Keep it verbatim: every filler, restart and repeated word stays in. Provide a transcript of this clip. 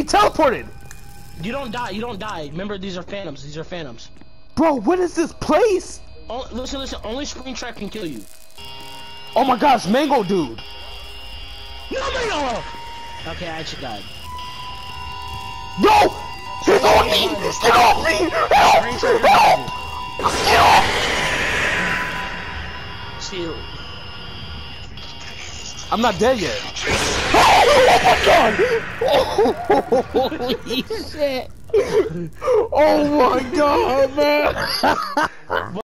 he teleported. You don't die. You don't die. Remember, these are phantoms. These are phantoms. Bro, what is this place? Oh, listen, listen. Only screen trap can kill you. Oh my gosh, Mango dude. No, Mango. Okay, I actually died. No! He's on me! Get off me! Help! Help! Get off! See, I'm not dead yet. Oh, oh my god! Holy shit! Oh my god, man!